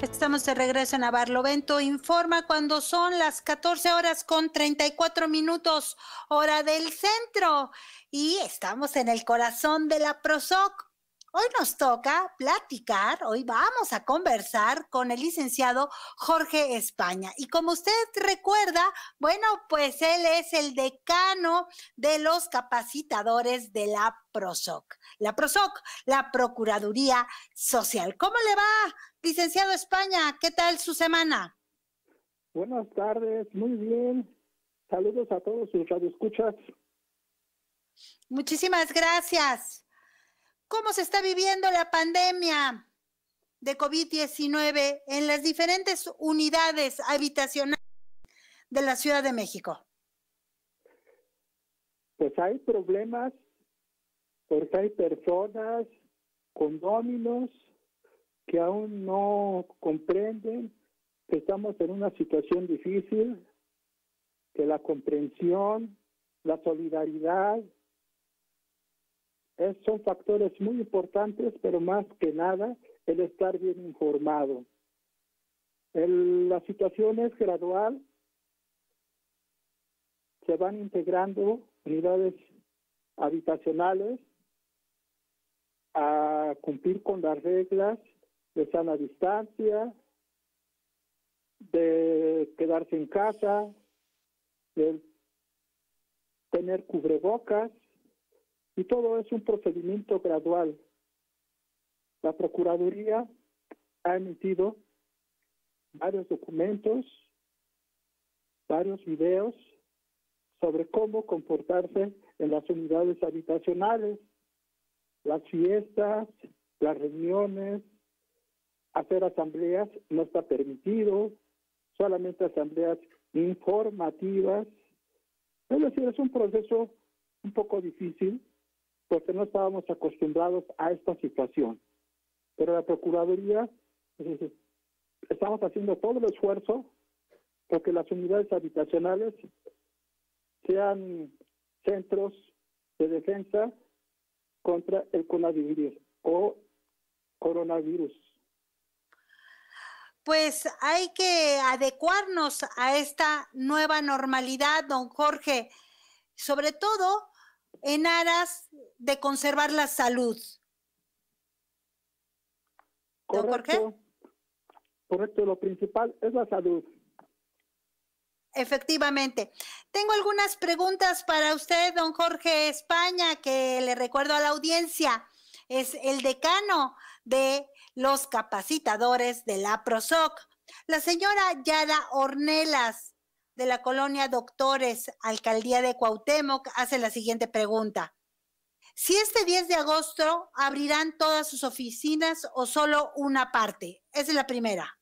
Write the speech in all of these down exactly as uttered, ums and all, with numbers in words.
Estamos de regreso en Barlovento Informa cuando son las catorce horas con treinta y cuatro minutos, hora del centro. Y estamos en el corazón de la PROSOC. Hoy nos toca platicar, hoy vamos a conversar con el licenciado Jorge España. Y como usted recuerda, bueno, pues él es el decano de los capacitadores de la PROSOC. La PROSOC, la Procuraduría Social. ¿Cómo le va, licenciado España? ¿Qué tal su semana? Buenas tardes, muy bien. Saludos a todos sus radioescuchas. Muchísimas gracias. ¿Cómo se está viviendo la pandemia de COVID diecinueve en las diferentes unidades habitacionales de la Ciudad de México? Pues hay problemas, porque hay personas, condóminos, que aún no comprenden que estamos en una situación difícil, que la comprensión, la solidaridad, es, son factores muy importantes, pero más que nada el estar bien informado. El, la situación es gradual, se van integrando unidades habitacionales a cumplir con las reglas de sana distancia, de quedarse en casa, de tener cubrebocas, y todo es un procedimiento gradual. La Procuraduría ha emitido varios documentos, varios videos sobre cómo comportarse en las unidades habitacionales, las fiestas, las reuniones, hacer asambleas no está permitido, solamente asambleas informativas. Es decir, es un proceso un poco difícil porque no estábamos acostumbrados a esta situación. Pero la Procuraduría, pues, estamos haciendo todo el esfuerzo porque las unidades habitacionales sean centros de defensa contra el coronavirus o coronavirus. Pues hay que adecuarnos a esta nueva normalidad, don Jorge, sobre todo en aras de conservar la salud. ¿Don Correcto, Jorge? correcto, lo principal es la salud. Efectivamente. Tengo algunas preguntas para usted, don Jorge España, que le recuerdo a la audiencia. Es el decano de los capacitadores de la PROSOC. La señora Yara Ornelas, de la colonia Doctores, Alcaldía de Cuauhtémoc, hace la siguiente pregunta. Si este diez de agosto abrirán todas sus oficinas o solo una parte. Esa es la primera.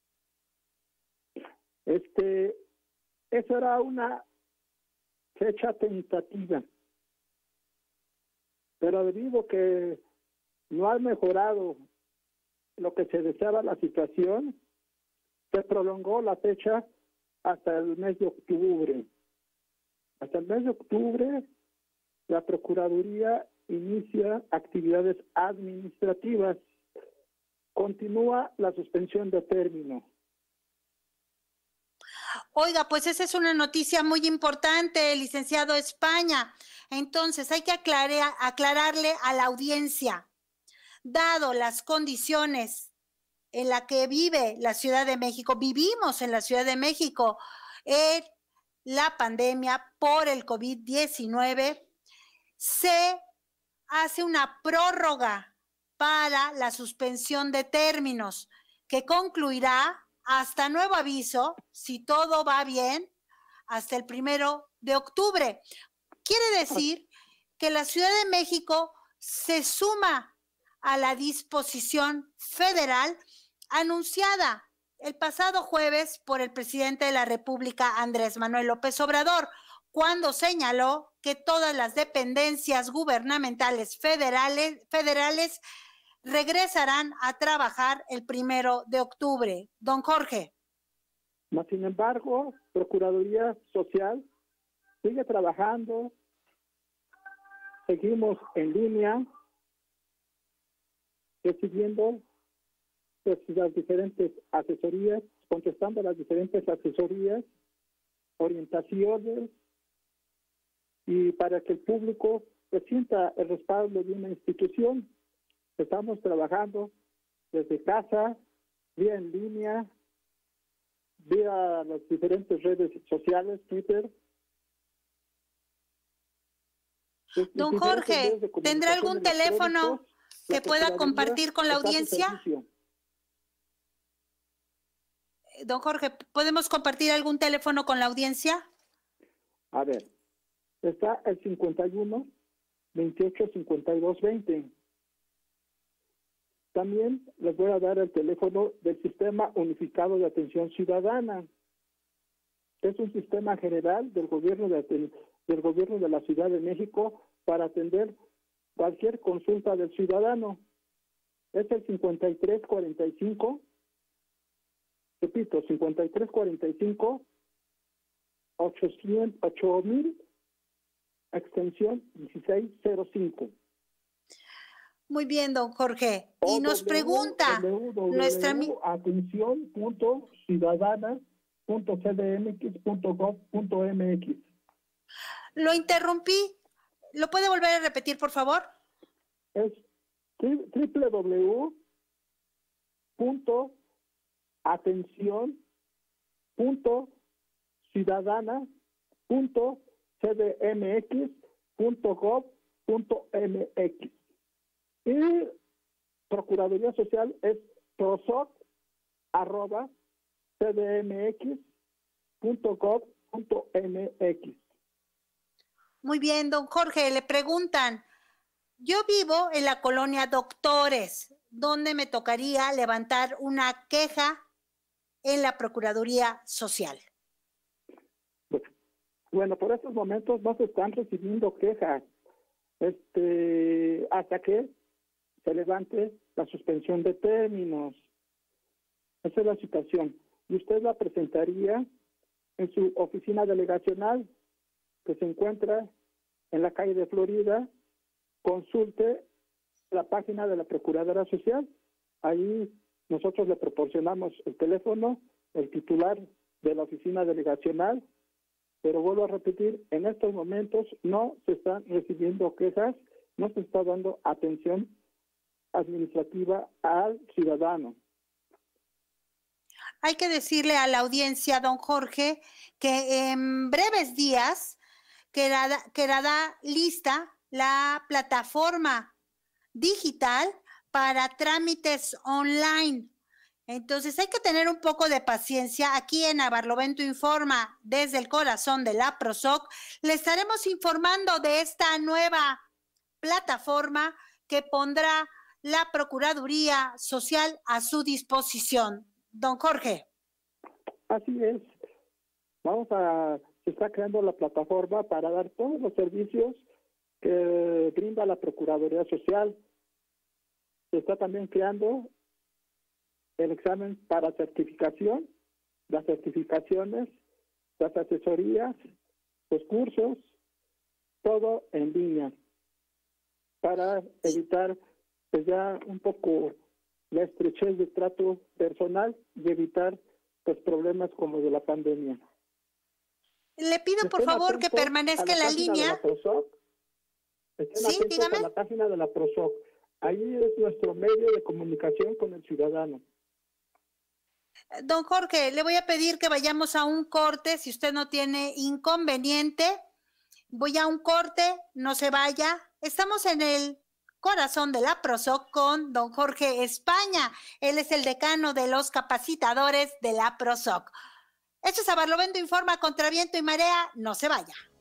Este, eso era una fecha tentativa, pero debido a que no ha mejorado lo que se deseaba la situación, se prolongó la fecha hasta el mes de octubre. Hasta el mes de octubre, la Procuraduría inicia actividades administrativas. Continúa la suspensión de término. Oiga, pues esa es una noticia muy importante, licenciado España. Entonces, hay que aclarar, aclararle a la audiencia, dado las condiciones en las que vive la Ciudad de México, vivimos en la Ciudad de México, en la pandemia por el COVID diecinueve, se hace una prórroga para la suspensión de términos que concluirá hasta nuevo aviso, si todo va bien, hasta el primero de octubre. Quiere decir que la Ciudad de México se suma a la disposición federal anunciada el pasado jueves por el presidente de la República, Andrés Manuel López Obrador, cuando señaló que todas las dependencias gubernamentales federales, federales regresarán a trabajar el primero de octubre. Don Jorge. Mas, sin embargo, Procuraduría Social sigue trabajando, seguimos en línea, recibiendo pues, las diferentes asesorías, contestando las diferentes asesorías, orientaciones, y para que el público pues, sienta el respaldo de una institución. Estamos trabajando desde casa, vía en línea, vía las diferentes redes sociales, Twitter. Don Jorge, ¿tendrá algún teléfono que pueda compartir con la audiencia? Don Jorge, ¿podemos compartir algún teléfono con la audiencia? A ver, está el cincuenta y uno, veintiocho, cincuenta y dos, veinte. También les voy a dar el teléfono del Sistema Unificado de Atención Ciudadana. Es un sistema general del gobierno de, del gobierno de la Ciudad de México para atender cualquier consulta del ciudadano. Es el cincuenta y tres cuarenta y cinco, repito, cincuenta y tres cuarenta y cinco, ochocientos, ocho mil, extensión dieciséis cero cinco. Muy bien, don Jorge. Y nos pregunta nuestra atención punto ciudadana punto c d m x punto gov punto m x. Lo interrumpí. ¿Lo puede volver a repetir, por favor? Es doble u doble u doble u punto atención punto ciudadana punto c d m x punto gov punto m x. Y Procuraduría Social es prosoc arroba c d m x punto gov punto m x. Muy bien, don Jorge, le preguntan, yo vivo en la colonia Doctores, ¿dónde me tocaría levantar una queja en la Procuraduría Social? Bueno, por estos momentos no se están recibiendo quejas, este, hasta que se levante la suspensión de términos. Esa es la situación. Y usted la presentaría en su oficina delegacional, que se encuentra en la calle de Florida. Consulte la página de la Procuradora Social. Ahí nosotros le proporcionamos el teléfono, el titular de la oficina delegacional. Pero vuelvo a repetir, en estos momentos no se están recibiendo quejas, no se está dando atención administrativa al ciudadano. Hay que decirle a la audiencia, don Jorge, que en breves días quedará, quedará lista la plataforma digital para trámites online. Entonces hay que tener un poco de paciencia. Aquí en Barlovento Informa, desde el corazón de la PROSOC, le estaremos informando de esta nueva plataforma que pondrá la Procuraduría Social a su disposición. Don Jorge. Así es. Vamos a, se está creando la plataforma para dar todos los servicios que brinda la Procuraduría Social. Se está también creando el examen para certificación, las certificaciones, las asesorías, los cursos, todo en línea, para evitar pues ya un poco la estrechez de trato personal y evitar pues problemas como de la pandemia. Le pido por favor que permanezca en la línea. Sí, dígame. A la página de la PROSOC. Ahí es nuestro medio de comunicación con el ciudadano. Don Jorge, le voy a pedir que vayamos a un corte, si usted no tiene inconveniente. Voy a un corte, no se vaya. Estamos en el corazón de la PROSOC con don Jorge España. Él es el decano de los capacitadores de la PROSOC. Esto es Barlovento Informa contra viento y marea. No se vaya.